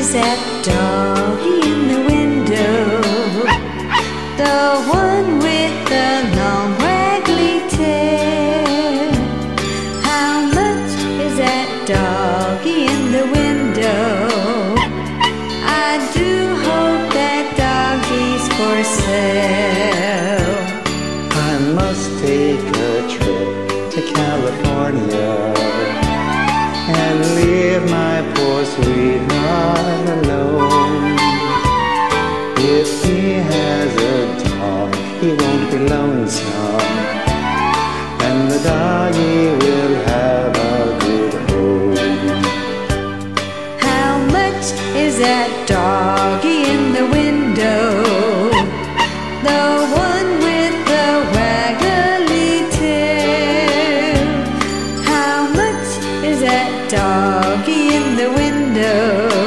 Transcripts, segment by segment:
is that doggy in the window? The one with the long waggly tail. How much is that doggy in the window? I do hope that doggy's for sale. I must take a trip to California and leave my poor sweetheart alone. If he has a dog, he won't be lonesome, and the doggy will have a good home. How much is that doggy in the window? The one with the waggly tail. How much is that doggy in the window?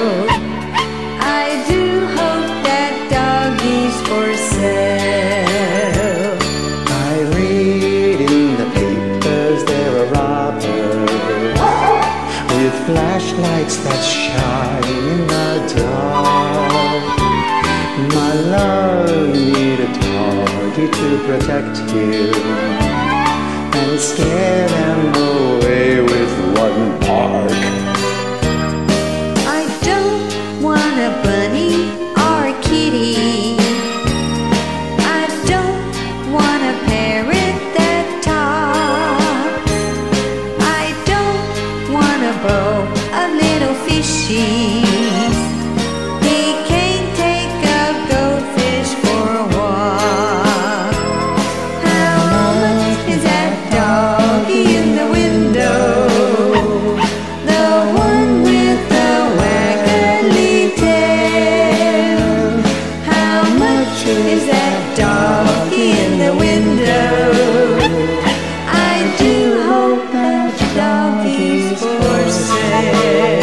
I do hope that doggy's for sale. I read in the papers there are robbers with flashlights that shine in the dark. My love need a doggy to protect you and scare them away with one bark. I don't want a bunny or a kitty. I don't want a parrot that talks. I don't want a bow of little fishies. He can't take a goldfish for a walk. How much is that doggy in the window? The one with the waggly tail. How much is that doggy in the window? I do hope that doggy's for sale.